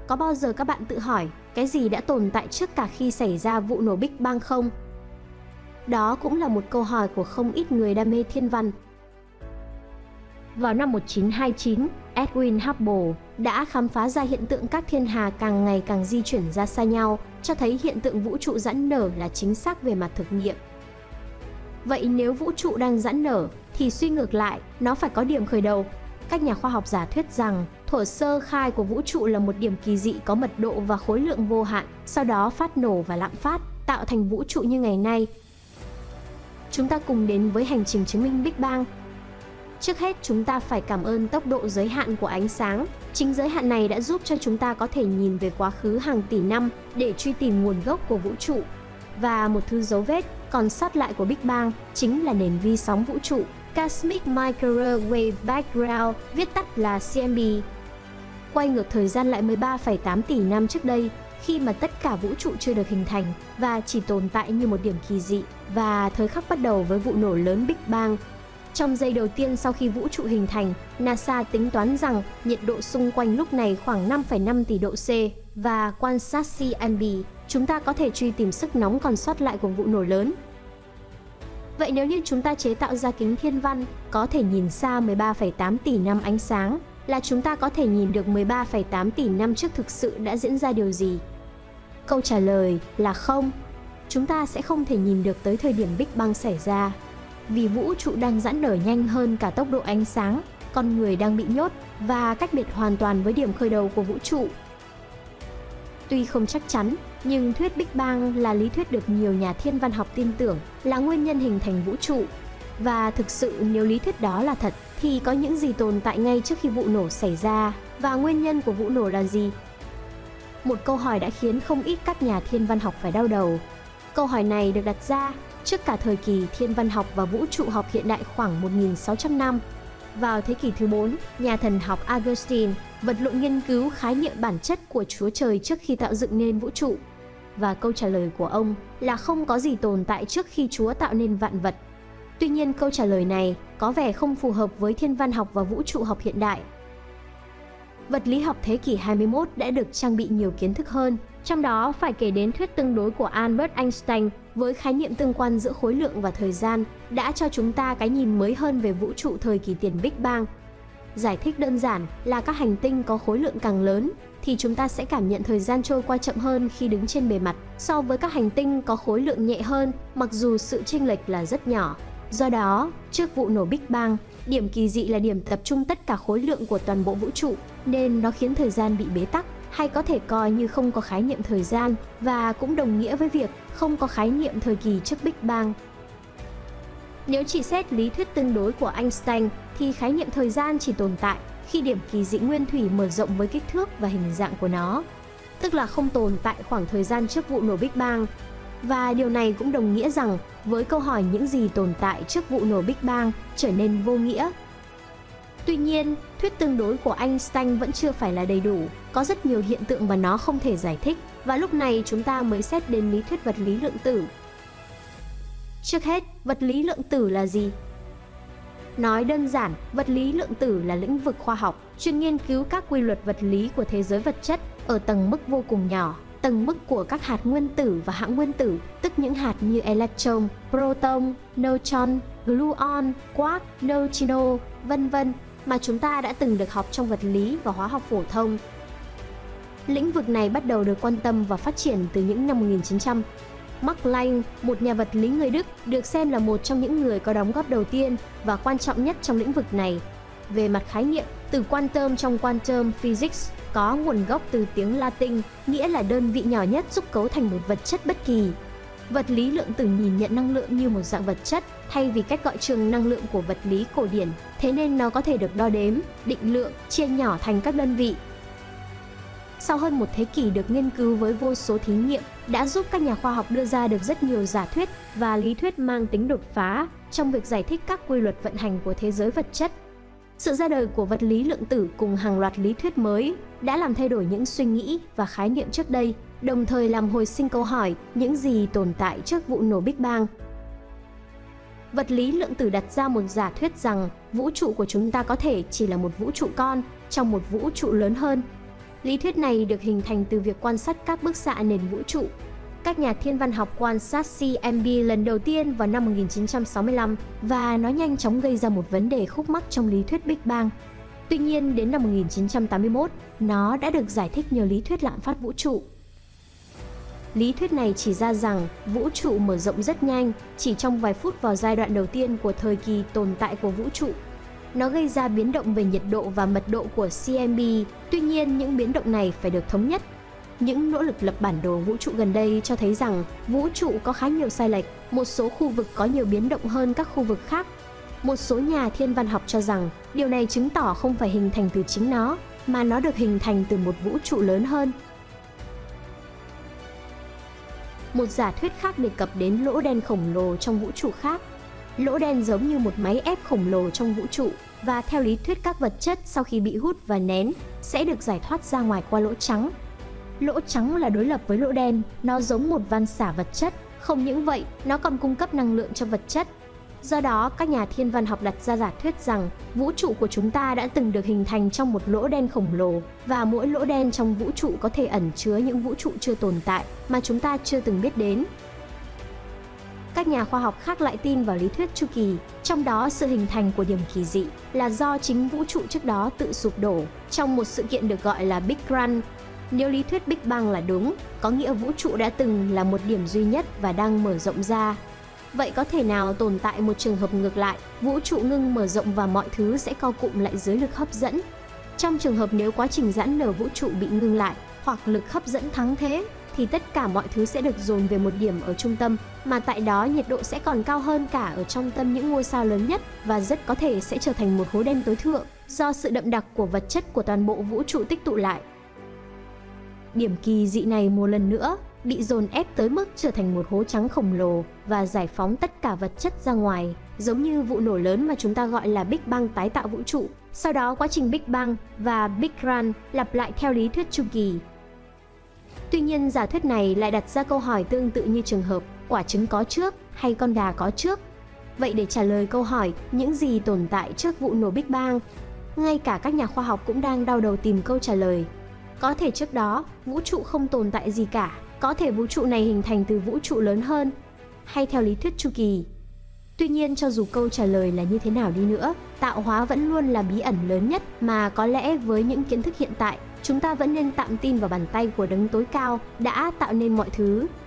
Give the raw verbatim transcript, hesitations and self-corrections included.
Có bao giờ các bạn tự hỏi cái gì đã tồn tại trước cả khi xảy ra vụ nổ Big Bang không? Đó cũng là một câu hỏi của không ít người đam mê thiên văn. Vào năm một nghìn chín trăm hai mươi chín, Edwin Hubble đã khám phá ra hiện tượng các thiên hà càng ngày càng di chuyển ra xa nhau, cho thấy hiện tượng vũ trụ giãn nở là chính xác về mặt thực nghiệm. Vậy nếu vũ trụ đang giãn nở, thì suy ngược lại, nó phải có điểm khởi đầu. Các nhà khoa học giả thuyết rằng thuở sơ khai của vũ trụ là một điểm kỳ dị có mật độ và khối lượng vô hạn, sau đó phát nổ và lạm phát, tạo thành vũ trụ như ngày nay. Chúng ta cùng đến với hành trình chứng minh Big Bang. Trước hết, chúng ta phải cảm ơn tốc độ giới hạn của ánh sáng. Chính giới hạn này đã giúp cho chúng ta có thể nhìn về quá khứ hàng tỷ năm để truy tìm nguồn gốc của vũ trụ. Và một thứ dấu vết còn sót lại của Big Bang chính là nền vi sóng vũ trụ, Cosmic Microwave Background, viết tắt là C M B. Quay ngược thời gian lại mười ba phẩy tám tỷ năm trước đây, khi mà tất cả vũ trụ chưa được hình thành và chỉ tồn tại như một điểm kỳ dị, và thời khắc bắt đầu với vụ nổ lớn Big Bang. Trong giây đầu tiên sau khi vũ trụ hình thành, NASA tính toán rằng nhiệt độ xung quanh lúc này khoảng năm phẩy năm tỷ độ C, và quan sát C M B, chúng ta có thể truy tìm sức nóng còn sót lại của vụ nổ lớn. Vậy nếu như chúng ta chế tạo ra kính thiên văn có thể nhìn xa mười ba phẩy tám tỷ năm ánh sáng, là chúng ta có thể nhìn được mười ba phẩy tám tỷ năm trước thực sự đã diễn ra điều gì? Câu trả lời là không. Chúng ta sẽ không thể nhìn được tới thời điểm Big Bang xảy ra. Vì vũ trụ đang giãn nở nhanh hơn cả tốc độ ánh sáng, con người đang bị nhốt và cách biệt hoàn toàn với điểm khởi đầu của vũ trụ. Tuy không chắc chắn, nhưng thuyết Big Bang là lý thuyết được nhiều nhà thiên văn học tin tưởng là nguyên nhân hình thành vũ trụ. Và thực sự nếu lý thuyết đó là thật, thì có những gì tồn tại ngay trước khi vụ nổ xảy ra, và nguyên nhân của vụ nổ là gì? Một câu hỏi đã khiến không ít các nhà thiên văn học phải đau đầu. Câu hỏi này được đặt ra trước cả thời kỳ thiên văn học và vũ trụ học hiện đại khoảng một nghìn sáu trăm năm. Vào thế kỷ thứ bốn, nhà thần học Augustine vật lộn nghiên cứu khái niệm bản chất của Chúa Trời trước khi tạo dựng nên vũ trụ. Và câu trả lời của ông là không có gì tồn tại trước khi Chúa tạo nên vạn vật. Tuy nhiên câu trả lời này có vẻ không phù hợp với thiên văn học và vũ trụ học hiện đại. Vật lý học thế kỷ hai mươi mốt đã được trang bị nhiều kiến thức hơn, trong đó phải kể đến thuyết tương đối của Albert Einstein với khái niệm tương quan giữa khối lượng và thời gian đã cho chúng ta cái nhìn mới hơn về vũ trụ thời kỳ tiền Big Bang. Giải thích đơn giản là các hành tinh có khối lượng càng lớn thì chúng ta sẽ cảm nhận thời gian trôi qua chậm hơn khi đứng trên bề mặt so với các hành tinh có khối lượng nhẹ hơn, mặc dù sự chênh lệch là rất nhỏ. Do đó, trước vụ nổ Big Bang, điểm kỳ dị là điểm tập trung tất cả khối lượng của toàn bộ vũ trụ, nên nó khiến thời gian bị bế tắc, hay có thể coi như không có khái niệm thời gian, và cũng đồng nghĩa với việc không có khái niệm thời kỳ trước Big Bang. Nếu chỉ xét lý thuyết tương đối của Einstein, thì khái niệm thời gian chỉ tồn tại khi điểm kỳ dị nguyên thủy mở rộng với kích thước và hình dạng của nó, tức là không tồn tại khoảng thời gian trước vụ nổ Big Bang. Và điều này cũng đồng nghĩa rằng với câu hỏi những gì tồn tại trước vụ nổ Big Bang trở nên vô nghĩa. Tuy nhiên, thuyết tương đối của Einstein vẫn chưa phải là đầy đủ, có rất nhiều hiện tượng mà nó không thể giải thích, và lúc này chúng ta mới xét đến lý thuyết vật lý lượng tử. Trước hết, vật lý lượng tử là gì? Nói đơn giản, vật lý lượng tử là lĩnh vực khoa học chuyên nghiên cứu các quy luật vật lý của thế giới vật chất ở tầng mức vô cùng nhỏ, tầng mức của các hạt nguyên tử và hãng nguyên tử, tức những hạt như electron, proton, neutron, gluon, quark, neutrino, vân vân mà chúng ta đã từng được học trong vật lý và hóa học phổ thông. Lĩnh vực này bắt đầu được quan tâm và phát triển từ những năm một nghìn chín trăm. Max Planck, một nhà vật lý người Đức, được xem là một trong những người có đóng góp đầu tiên và quan trọng nhất trong lĩnh vực này. Về mặt khái niệm, từ quantum trong quantum physics có nguồn gốc từ tiếng Latin, nghĩa là đơn vị nhỏ nhất giúp cấu thành một vật chất bất kỳ. Vật lý lượng tử nhìn nhận năng lượng như một dạng vật chất, thay vì cách gọi trường năng lượng của vật lý cổ điển, thế nên nó có thể được đo đếm, định lượng, chia nhỏ thành các đơn vị. Sau hơn một thế kỷ được nghiên cứu với vô số thí nghiệm, đã giúp các nhà khoa học đưa ra được rất nhiều giả thuyết và lý thuyết mang tính đột phá trong việc giải thích các quy luật vận hành của thế giới vật chất. Sự ra đời của vật lý lượng tử cùng hàng loạt lý thuyết mới đã làm thay đổi những suy nghĩ và khái niệm trước đây, đồng thời làm hồi sinh câu hỏi những gì tồn tại trước vụ nổ Big Bang. Vật lý lượng tử đặt ra một giả thuyết rằng vũ trụ của chúng ta có thể chỉ là một vũ trụ con trong một vũ trụ lớn hơn. Lý thuyết này được hình thành từ việc quan sát các bức xạ nền vũ trụ. Các nhà thiên văn học quan sát xê em bê lần đầu tiên vào năm một nghìn chín trăm sáu mươi lăm và nó nhanh chóng gây ra một vấn đề khúc mắc trong lý thuyết Big Bang. Tuy nhiên, đến năm một nghìn chín trăm tám mươi mốt, nó đã được giải thích nhờ lý thuyết lạm phát vũ trụ. Lý thuyết này chỉ ra rằng vũ trụ mở rộng rất nhanh, chỉ trong vài phút vào giai đoạn đầu tiên của thời kỳ tồn tại của vũ trụ. Nó gây ra biến động về nhiệt độ và mật độ của xê em bê, tuy nhiên những biến động này phải được thống nhất. Những nỗ lực lập bản đồ vũ trụ gần đây cho thấy rằng vũ trụ có khá nhiều sai lệch, một số khu vực có nhiều biến động hơn các khu vực khác. Một số nhà thiên văn học cho rằng điều này chứng tỏ không phải hình thành từ chính nó, mà nó được hình thành từ một vũ trụ lớn hơn. Một giả thuyết khác đề cập đến lỗ đen khổng lồ trong vũ trụ khác. Lỗ đen giống như một máy ép khổng lồ trong vũ trụ, và theo lý thuyết các vật chất sau khi bị hút và nén sẽ được giải thoát ra ngoài qua lỗ trắng. Lỗ trắng là đối lập với lỗ đen, nó giống một van xả vật chất, không những vậy, nó còn cung cấp năng lượng cho vật chất. Do đó, các nhà thiên văn học đặt ra giả thuyết rằng vũ trụ của chúng ta đã từng được hình thành trong một lỗ đen khổng lồ, và mỗi lỗ đen trong vũ trụ có thể ẩn chứa những vũ trụ chưa tồn tại mà chúng ta chưa từng biết đến. Các nhà khoa học khác lại tin vào lý thuyết chu kỳ, trong đó sự hình thành của điểm kỳ dị là do chính vũ trụ trước đó tự sụp đổ trong một sự kiện được gọi là Big Crunch. Nếu lý thuyết Big Bang là đúng, có nghĩa vũ trụ đã từng là một điểm duy nhất và đang mở rộng ra. Vậy có thể nào tồn tại một trường hợp ngược lại, vũ trụ ngưng mở rộng và mọi thứ sẽ co cụm lại dưới lực hấp dẫn? Trong trường hợp nếu quá trình giãn nở vũ trụ bị ngưng lại, hoặc lực hấp dẫn thắng thế, thì tất cả mọi thứ sẽ được dồn về một điểm ở trung tâm, mà tại đó nhiệt độ sẽ còn cao hơn cả ở trong tâm những ngôi sao lớn nhất, và rất có thể sẽ trở thành một hố đen tối thượng, do sự đậm đặc của vật chất của toàn bộ vũ trụ tích tụ lại. Điểm kỳ dị này một lần nữa bị dồn ép tới mức trở thành một hố trắng khổng lồ và giải phóng tất cả vật chất ra ngoài, giống như vụ nổ lớn mà chúng ta gọi là Big Bang tái tạo vũ trụ. Sau đó quá trình Big Bang và Big Crunch lặp lại theo lý thuyết chu kỳ. Tuy nhiên, giả thuyết này lại đặt ra câu hỏi tương tự như trường hợp quả trứng có trước hay con gà có trước. Vậy để trả lời câu hỏi những gì tồn tại trước vụ nổ Big Bang, ngay cả các nhà khoa học cũng đang đau đầu tìm câu trả lời. Có thể trước đó, vũ trụ không tồn tại gì cả, có thể vũ trụ này hình thành từ vũ trụ lớn hơn, hay theo lý thuyết chu kỳ. Tuy nhiên, cho dù câu trả lời là như thế nào đi nữa, tạo hóa vẫn luôn là bí ẩn lớn nhất mà có lẽ với những kiến thức hiện tại, chúng ta vẫn nên tạm tin vào bàn tay của đấng tối cao đã tạo nên mọi thứ.